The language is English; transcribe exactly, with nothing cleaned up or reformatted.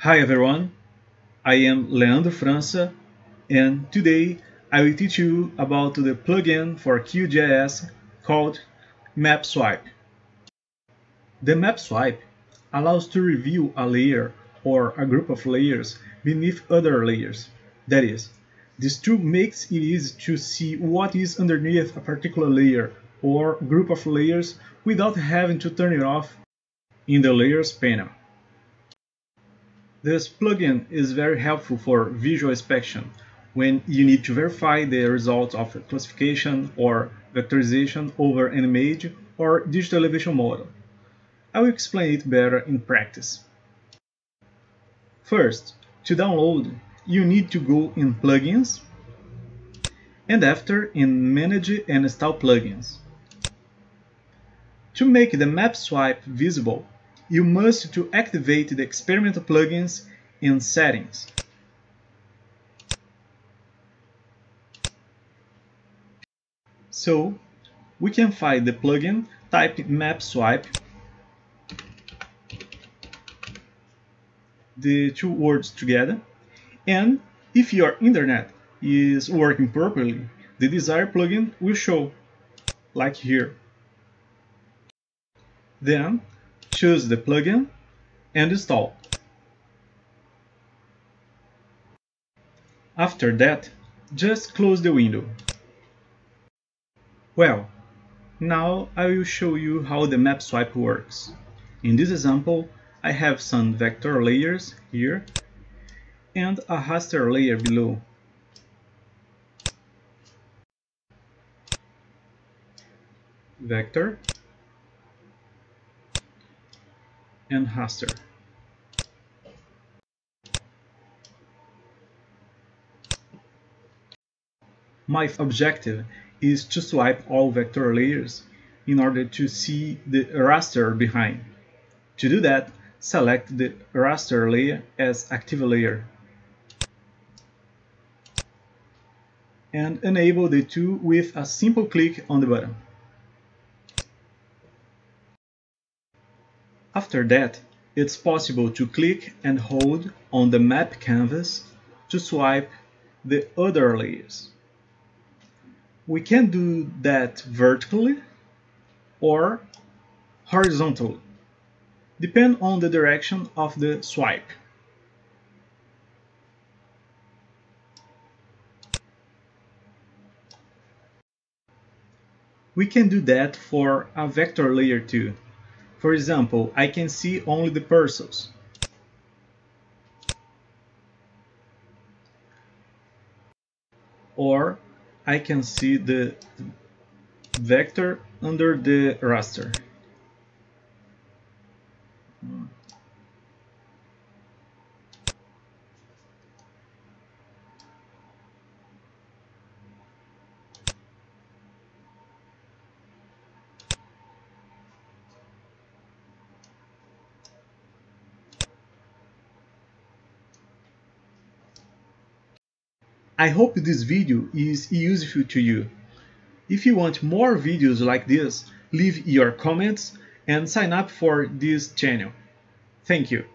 Hi everyone, I am Leandro França and today I will teach you about the plugin for QGIS called MapSwipe. The MapSwipe allows to review a layer or a group of layers beneath other layers. That is, this tool makes it easy to see what is underneath a particular layer or group of layers without having to turn it off in the Layers panel. This plugin is very helpful for visual inspection when you need to verify the results of a classification or vectorization over an image or digital elevation model. I will explain it better in practice. First, to download, you need to go in Plugins and after in Manage and Install Plugins. To make the MapSwipe visible, you must to activate the experimental plugins in Settings. So, we can find the plugin, type MapSwipe, the two words together, and if your internet is working properly, the desired plugin will show, like here. Then, choose the plugin and install. After that, just close the window. Well, now I will show you how the MapSwipe works. In this example, I have some vector layers here and a raster layer below. Vector and raster. My objective is to swipe all vector layers in order to see the raster behind. To do that, select the raster layer as active layer and enable the tool with a simple click on the button. After that, it's possible to click and hold on the map canvas to swipe the other layers. We can do that vertically or horizontally, depending on the direction of the swipe. We can do that for a vector layer too. For example, I can see only the pixels. Or I can see the vector under the raster. I hope this video is useful to you. If you want more videos like this, leave your comments and sign up for this channel. Thank you.